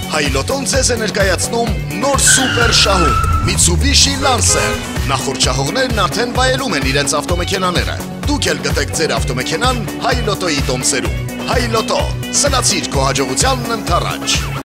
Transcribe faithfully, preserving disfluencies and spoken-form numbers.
Հայլոտոն ձեզ է ներկայացնում նոր սուպեր շահում Mitsubishi Lancer։ Նախորդ շահողներն արդեն վայելում են իրենց ավտոմեքենաները։ Դուք էլ գտեք ձեր ավտոմեքենան Հայլոտոյի տոմսերում։ Հայլոտո, սնացիր քո հաջողությանն ընդառաջ։